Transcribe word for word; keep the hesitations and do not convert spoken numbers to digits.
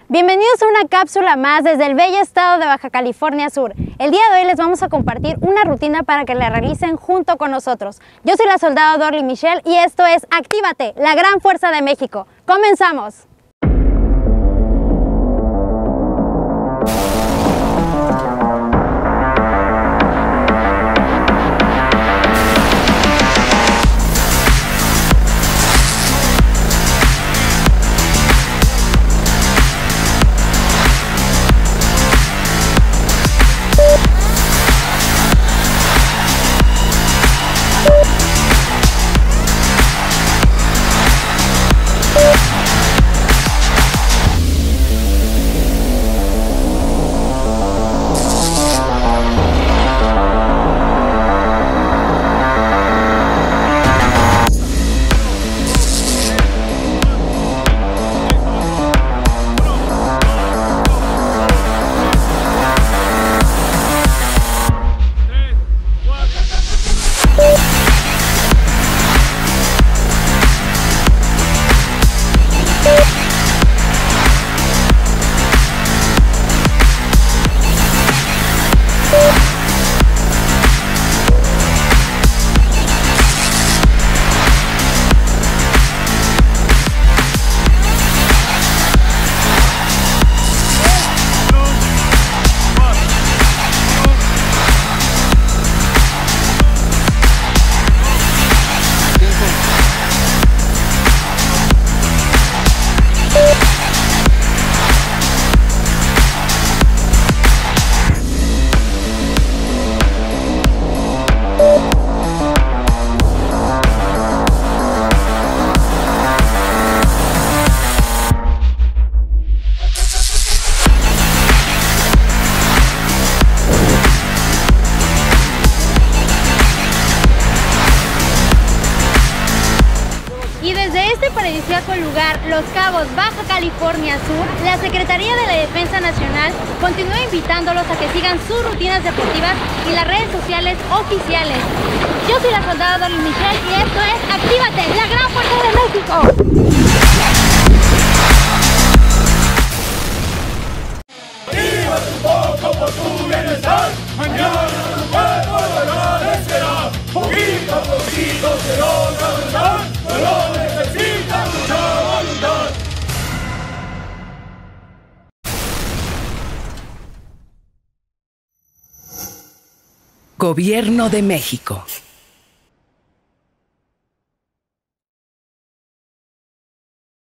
Bienvenidos a una cápsula más desde el bello estado de Baja California Sur. El día de hoy les vamos a compartir una rutina para que la realicen junto con nosotros. Yo soy la soldado Dorly Michelle y esto es Actívate, la gran fuerza de México. ¡Comenzamos! Y desde este paradisíaco lugar, Los Cabos, Baja California Sur, la Secretaría de la Defensa Nacional continúa invitándolos a que sigan sus rutinas deportivas y las redes sociales oficiales. Yo soy la soldado Dorly Michelle y esto es Actívate, la gran fuerza de México. Actívate un poco por tu bienestar, mañana tu cuerpo lo agradecerá. Poquito a poquito se logra verdad, pero necesita mucha voluntad. Gobierno de México.